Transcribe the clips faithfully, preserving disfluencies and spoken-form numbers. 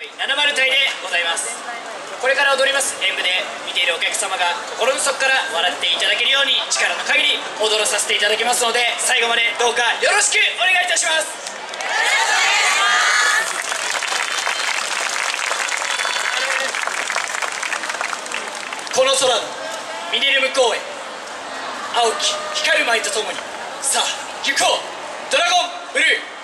ななじゅう隊でございます。これから踊ります演舞で見ているお客様が心の底から笑っていただけるように力の限り踊らさせていただきますので、最後までどうかよろしくお願いいたします。この空のミニルム公園、青き光る舞とともにさあ行こう、ドラゴンブルー。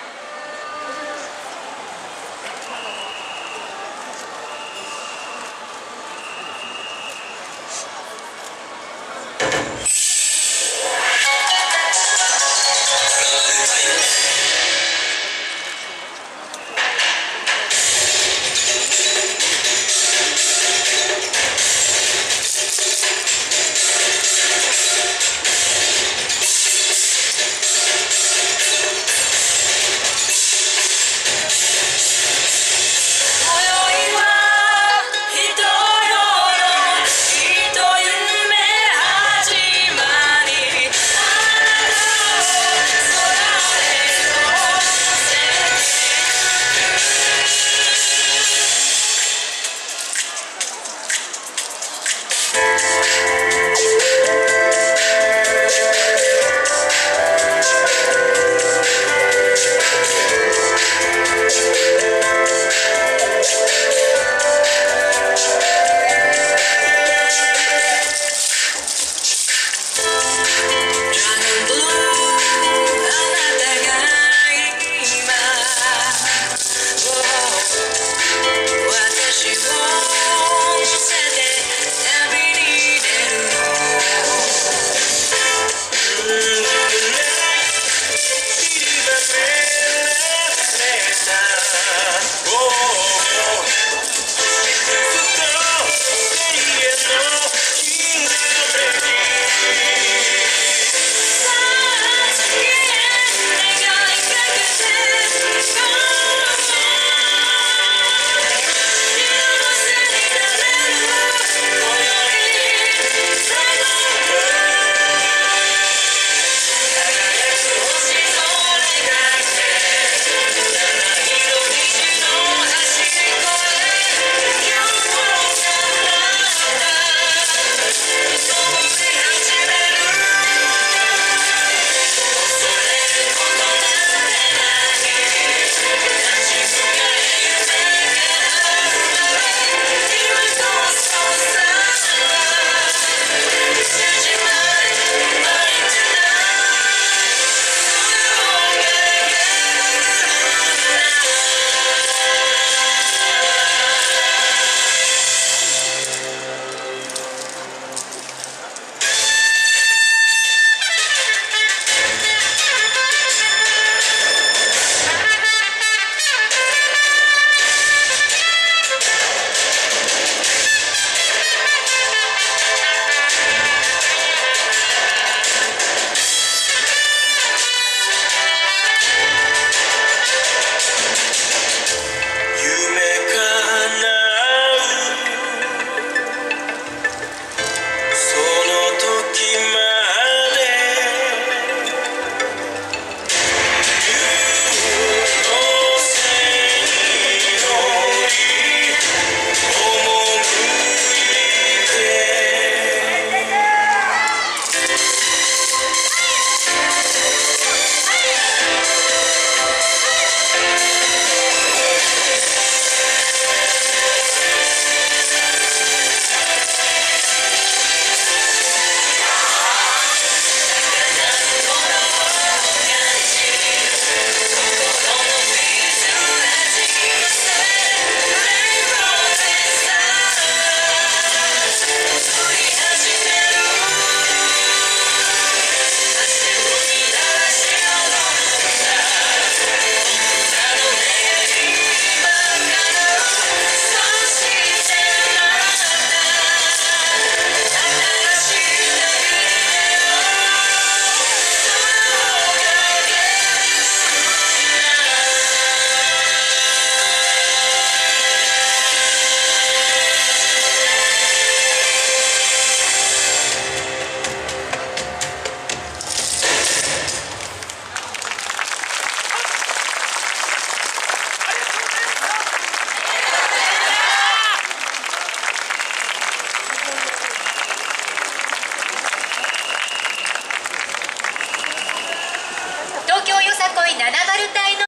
こいなな丸隊の